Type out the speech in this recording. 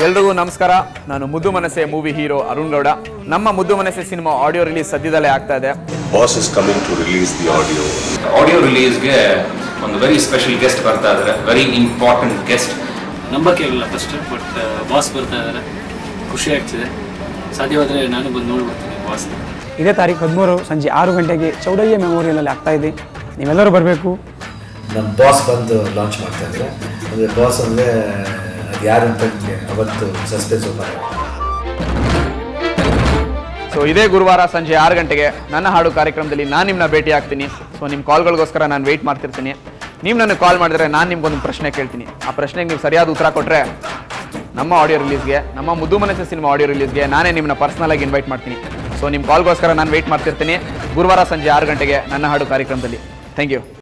ಎಲ್ರಿಗೂ ನಮಸ್ಕಾರ. ನಾನು ಮುದ್ದುಮನಸೆ ಮೂವಿ ಹೀರೋ ಅರುಣ್ ಗೌಡ. ನಮ್ಮ ಮುದ್ದುಮನಸೆ ಸಿನಿಮಾ ಆಡಿಯೋ ರಿಲೀಸ್ ಸದ್ಯದಲ್ಲೇ ಆಗ್ತಾ ಇದೆ. Boss is coming to release the audio. Audio ರಿಲೀಸ್ಗೆ ಒಂದು ವೆರಿ ಸ್ಪೆಷಲ್ ಗೆಸ್ಟ್ ಬರ್ತಾ ಇದ್ದಾರೆ, ವೆರಿ ಇಂಪಾರ್ಟೆಂಟ್ ಗೆಸ್ಟ್. ನಂಬಕ್ಕೆ ಇಲ್ಲ ಫಸ್ಟ್, ಬಟ್ ಬಾಸ್ ಬರ್ತಾ ಇದ್ದಾರೆ, ಖುಷಿ ಆಗ್ತಿದೆ. ಸಾಧ್ಯವಾದರೆ ನಾನು ಬಂದು ನೋಡ್ಬರ್ತೀನಿ ಬಾಸ್. ಇದೇ ತಾರೀಕು 13 ಸಂಜೆ 6 ಗಂಟೆಗೆ ಚೌಡಯ್ಯ ಮೆಮೋರಿಯಲಲ್ಲಿ ಆಗ್ತಾ ಇದೆ. ನೀವೆಲ್ಲರೂ ಬರಬೇಕು. ನಮ್ಮ ಬಾಸ್ ಬಂದು ಲಾಂಚ್ ಮಾಡ್ತಾ ಇದ್ದಾರೆ. ಅಂದರೆ ಬಾಸ್ ಅಂದರೆ ಅದು ಯಾರು ಅಂತ ಅವತ್ತು ಸಸ್ಪೆನ್ಸ್ ಓಪನ್. ಸೊ ಇದೇ ಗುರುವಾರ ಸಂಜೆ 6 ಗಂಟೆಗೆ ನನ್ನ ಹಾಡು ಕಾರ್ಯಕ್ರಮದಲ್ಲಿ ನಾನು ನಿಮ್ಮನ್ನ ಭೇಟಿ ಆಗ್ತೀನಿ. ಸೊ ನಿಮ್ಮ ಕಾಲ್ಗಳಿಗೋಸ್ಕರ ನಾನು ವೆಯ್ಟ್ ಮಾಡ್ತಿರ್ತೀನಿ. ನೀವು ನನಗೆ ಕಾಲ್ ಮಾಡಿದ್ರೆ ನಾನು ನಿಮ್ಗೊಂದು ಪ್ರಶ್ನೆ ಕೇಳ್ತೀನಿ. ಆ ಪ್ರಶ್ನೆಗೆ ನೀವು ಸರಿಯಾದ ಉತ್ತರ ಕೊಟ್ಟರೆ ನಮ್ಮ ಆಡಿಯೋ ರಿಲೀಸ್ಗೆ, ನಮ್ಮ ಮುದ್ದುಮನಸೆ ಸಿನಿಮಾ ಆಡಿಯೋ ರಿಲೀಸ್ಗೆ ನಾನೇ ನಿಮ್ಮನ್ನ ಪರ್ಸ್ನಲಾಗಿ ಇನ್ವೈಟ್ ಮಾಡ್ತೀನಿ. ಸೊ ನಿಮ್ಮ ಕಾಲ್ಗೋಸ್ಕರ ನಾನು ವೆಯ್ಟ್ ಮಾಡ್ತಿರ್ತೀನಿ ಗುರುವಾರ ಸಂಜೆ 6 ಗಂಟೆಗೆ ನನ್ನ ಹಾಡು ಕಾರ್ಯಕ್ರಮದಲ್ಲಿ. Thank you.